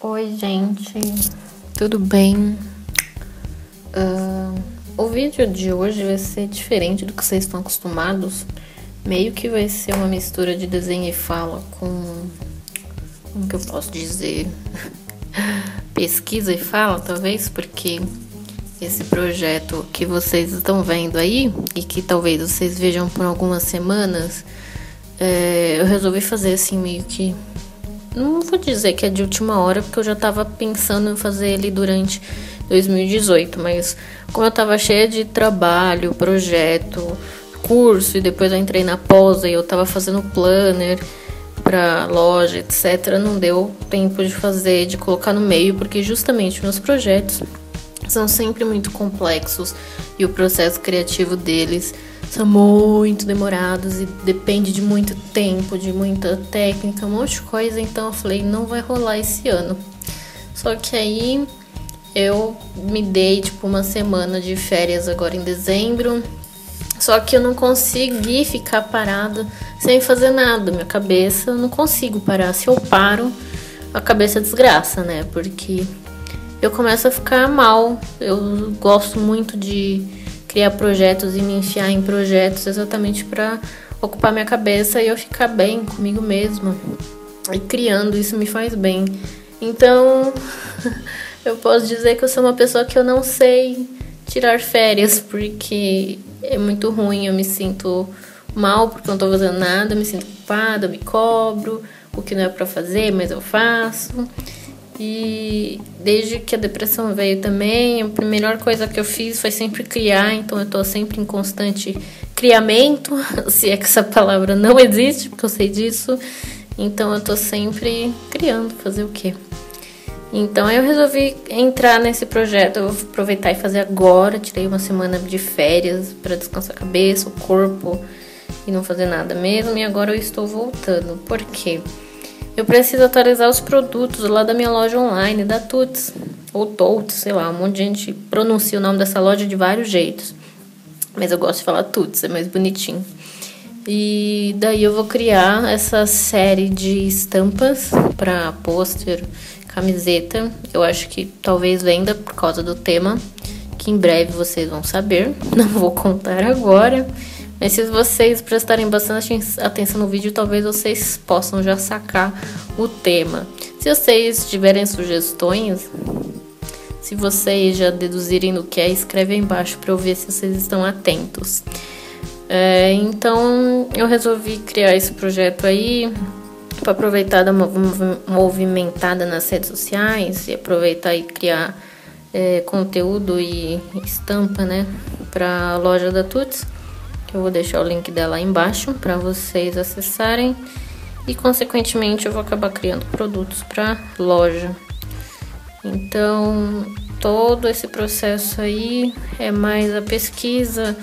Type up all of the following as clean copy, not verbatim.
Oi, gente, tudo bem? O vídeo de hoje vai ser diferente do que vocês estão acostumados. Meio que vai ser uma mistura de desenho e fala com... Como que eu posso dizer? Pesquisa e fala, talvez, porque esse projeto que vocês estão vendo aí, e que talvez vocês vejam por algumas semanas, eu resolvi fazer assim meio que... Não vou dizer que é de última hora, porque eu já tava pensando em fazer ele durante 2018, mas como eu tava cheia de trabalho, projeto, curso, e depois eu entrei na pós e eu tava fazendo planner pra loja, etc., não deu tempo de fazer, de colocar no meio, porque justamente meus projetos são sempre muito complexos e o processo criativo deles são muito demorados e depende de muito tempo, de muita técnica, um monte de coisa. Então eu falei, não vai rolar esse ano. Só que aí eu me dei tipo uma semana de férias agora em dezembro. Só que eu não consegui ficar parada sem fazer nada. Minha cabeça, eu não consigo parar. Se eu paro, a cabeça desgraça, né? Porque eu começo a ficar mal. Eu gosto muito de criar projetos e me enfiar em projetos exatamente para ocupar minha cabeça e eu ficar bem comigo mesma. E criando, isso me faz bem. Então, eu posso dizer que eu sou uma pessoa que eu não sei tirar férias, porque é muito ruim, eu me sinto mal porque eu não tô fazendo nada, eu me sinto culpada, eu me cobro, o que não é pra fazer, mas eu faço. E desde que a depressão veio também, a melhor coisa que eu fiz foi sempre criar, então eu tô sempre em constante criamento, se é que essa palavra não existe, porque eu sei disso. Então eu tô sempre criando, fazer o quê? Então eu resolvi entrar nesse projeto, eu vou aproveitar e fazer agora, tirei uma semana de férias para descansar a cabeça, o corpo e não fazer nada mesmo, e agora eu estou voltando. Por quê? Eu preciso atualizar os produtos lá da minha loja online, da Tuts, ou Touts, sei lá, um monte de gente pronuncia o nome dessa loja de vários jeitos. Mas eu gosto de falar Tuts, é mais bonitinho. E daí eu vou criar essa série de estampas para pôster, camiseta. Eu acho que talvez venda por causa do tema, que em breve vocês vão saber. Não vou contar agora. Mas se vocês prestarem bastante atenção no vídeo, talvez vocês possam já sacar o tema. Se vocês tiverem sugestões, se vocês já deduzirem do que é, escreve aí embaixo para eu ver se vocês estão atentos. Então, eu resolvi criar esse projeto aí para aproveitar dar uma movimentada nas redes sociais e aproveitar e criar conteúdo e estampa, né, para a loja da Tuts. Eu vou deixar o link dela aí embaixo para vocês acessarem e, consequentemente, eu vou acabar criando produtos para loja. Então, todo esse processo aí é mais a pesquisa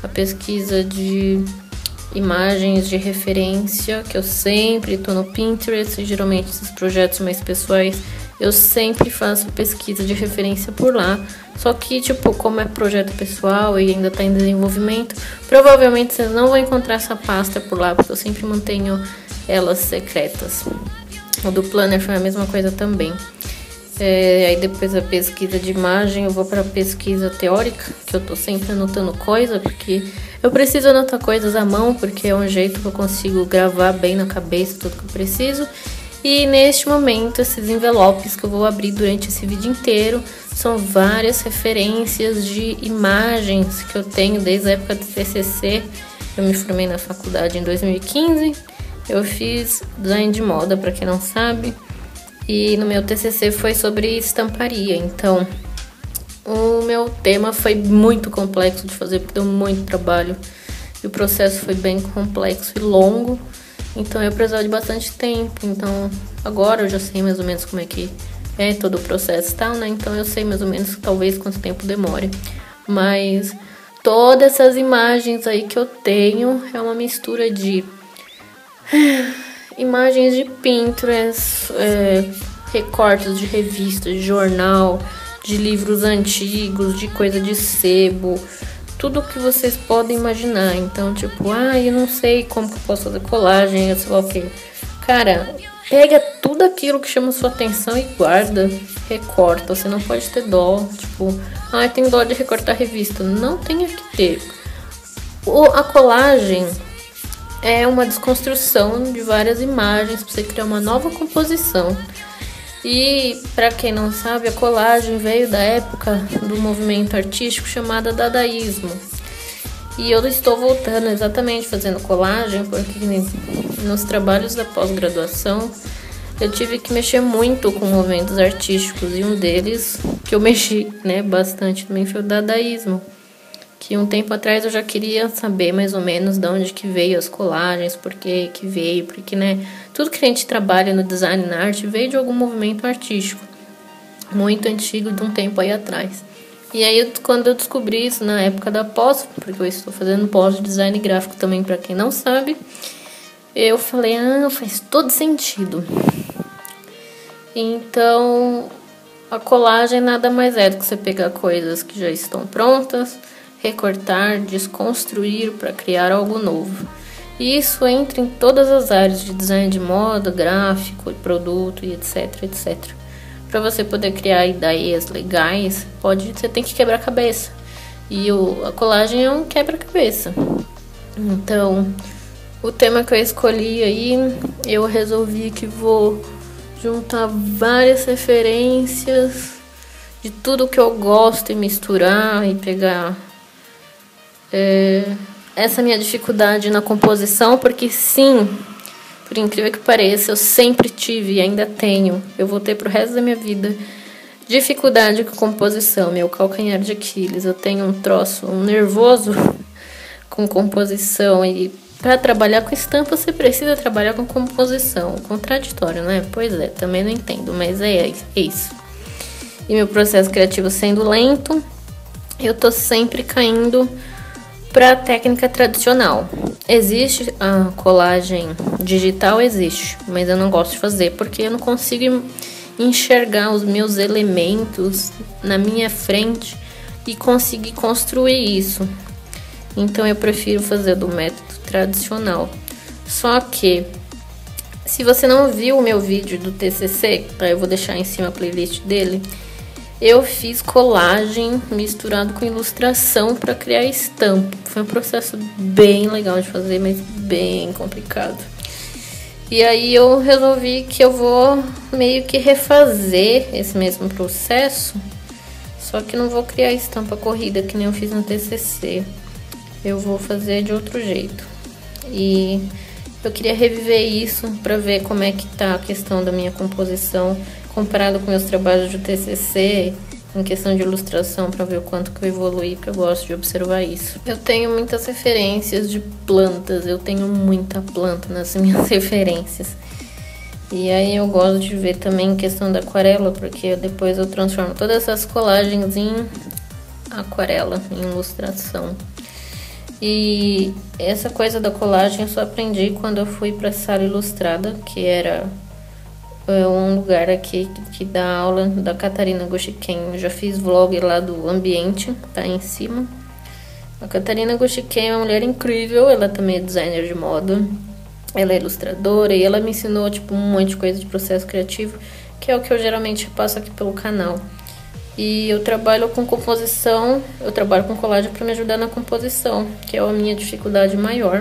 de imagens de referência, que eu sempre tô no Pinterest, e geralmente esses projetos mais pessoais eu sempre faço pesquisa de referência por lá. Só que, tipo, como é projeto pessoal e ainda tá em desenvolvimento, provavelmente vocês não vão encontrar essa pasta por lá, porque eu sempre mantenho elas secretas. O do planner foi a mesma coisa também. Aí depois da pesquisa de imagem eu vou para pesquisa teórica, que eu tô sempre anotando coisa, porque eu preciso anotar coisas à mão, porque é um jeito que eu consigo gravar bem na cabeça tudo que eu preciso. E neste momento, esses envelopes que eu vou abrir durante esse vídeo inteiro são várias referências de imagens que eu tenho desde a época do TCC. Eu me formei na faculdade em 2015, eu fiz design de moda, para quem não sabe, e no meu TCC foi sobre estamparia. Então, o meu tema foi muito complexo de fazer, porque deu muito trabalho, e o processo foi bem complexo e longo. Então eu precisava de bastante tempo, então agora eu já sei mais ou menos como é que é todo o processo e tal, né? Então eu sei mais ou menos talvez quanto tempo demore. Mas todas essas imagens aí que eu tenho é uma mistura de imagens de Pinterest, recortes de revistas, de jornal, de livros antigos, de coisa de sebo, tudo que vocês podem imaginar. Então, tipo, eu não sei como que eu posso fazer colagem, eu sei lá o que. Cara, pega tudo aquilo que chama sua atenção e guarda, recorta. Você não pode ter dó, tipo, eu tenho dó de recortar revista. Não tem que ter. A colagem é uma desconstrução de várias imagens para você criar uma nova composição. E, para quem não sabe, a colagem veio da época do movimento artístico chamado dadaísmo. E eu estou voltando exatamente fazendo colagem porque nos trabalhos da pós-graduação eu tive que mexer muito com movimentos artísticos, e um deles que eu mexi, bastante também foi o dadaísmo, que um tempo atrás eu já queria saber mais ou menos de onde que veio as colagens, por que veio, porque tudo que a gente trabalha no design, na arte, veio de algum movimento artístico muito antigo, de um tempo aí atrás. E aí, quando eu descobri isso na época da pós, porque eu estou fazendo pós de design gráfico também, para quem não sabe, eu falei, faz todo sentido. Então, a colagem nada mais é do que você pegar coisas que já estão prontas, recortar, desconstruir para criar algo novo. E isso entra em todas as áreas de design de moda, gráfico, produto e etc, etc. Para você poder criar ideias legais, você tem que quebrar a cabeça. E a colagem é um quebra-cabeça. Então, o tema que eu escolhi aí, eu resolvi que vou juntar várias referências de tudo que eu gosto e misturar e pegar essa minha dificuldade na composição, porque sim, por incrível que pareça, eu sempre tive e ainda tenho, eu vou ter pro resto da minha vida, dificuldade com composição, meu calcanhar de Aquiles. Eu tenho um nervoso com composição, e para trabalhar com estampa você precisa trabalhar com composição. Contraditório, né? Pois é, também não entendo, mas é isso. E meu processo criativo sendo lento, eu tô sempre caindo para a técnica tradicional. Existe a colagem digital, existe, mas eu não gosto de fazer porque eu não consigo enxergar os meus elementos na minha frente e conseguir construir isso. Então eu prefiro fazer do método tradicional. Só que, se você não viu o meu vídeo do TCC, eu vou deixar em cima a playlist dele, eu fiz colagem misturado com ilustração para criar estampa. Foi um processo bem legal de fazer, mas bem complicado. E aí eu resolvi que eu vou meio que refazer esse mesmo processo, só que não vou criar estampa corrida que nem eu fiz no TCC. Eu vou fazer de outro jeito. E eu queria reviver isso para ver como é que tá a questão da minha composição comparado com meus trabalhos de TCC em questão de ilustração, para ver o quanto que eu evoluí, porque eu gosto de observar isso. Eu tenho muitas referências de plantas, eu tenho muita planta nas minhas referências. E aí eu gosto de ver também questão da aquarela, porque depois eu transformo todas essas colagens em aquarela, em ilustração. E essa coisa da colagem eu só aprendi quando eu fui para a Sala Ilustrada, que era um lugar aqui que dá aula da Catarina Goshiken. Eu já fiz vlog lá do ambiente, tá aí em cima. A Catarina Goshiken é uma mulher incrível, ela também é designer de moda, ela é ilustradora e ela me ensinou um monte de coisa de processo criativo, que é o que eu geralmente passo aqui pelo canal. E eu trabalho com composição, eu trabalho com colagem para me ajudar na composição, que é a minha dificuldade maior.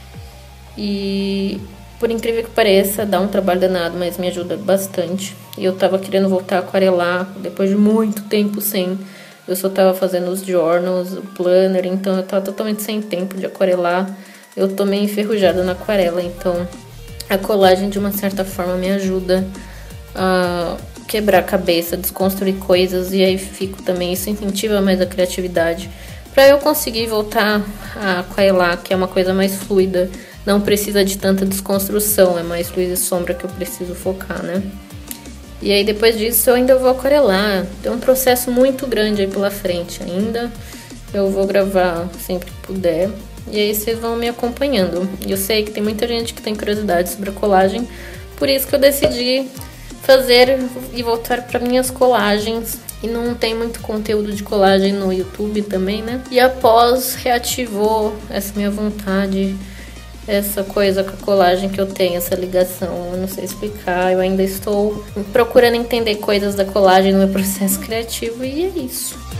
E por incrível que pareça, dá um trabalho danado, mas me ajuda bastante. E eu tava querendo voltar a aquarelar depois de muito tempo sem. Eu só tava fazendo os journals, o planner, então eu tava totalmente sem tempo de aquarelar. Eu tô meio enferrujada na aquarela, então a colagem de uma certa forma me ajuda a quebrar a cabeça, desconstruir coisas, e aí isso incentiva mais a criatividade para eu conseguir voltar a aquarelar, que é uma coisa mais fluida, não precisa de tanta desconstrução, é mais luz e sombra que eu preciso focar, né? E aí depois disso eu ainda vou aquarelar, tem um processo muito grande aí pela frente ainda, eu vou gravar sempre que puder, e aí vocês vão me acompanhando. E eu sei que tem muita gente que tem curiosidade sobre a colagem, por isso que eu decidi fazer e voltar para minhas colagens. E não tem muito conteúdo de colagem no YouTube também, né? E após reativou essa minha vontade essa coisa com a colagem que eu tenho, essa ligação. Eu não sei explicar, eu ainda estou procurando entender coisas da colagem no meu processo criativo e é isso.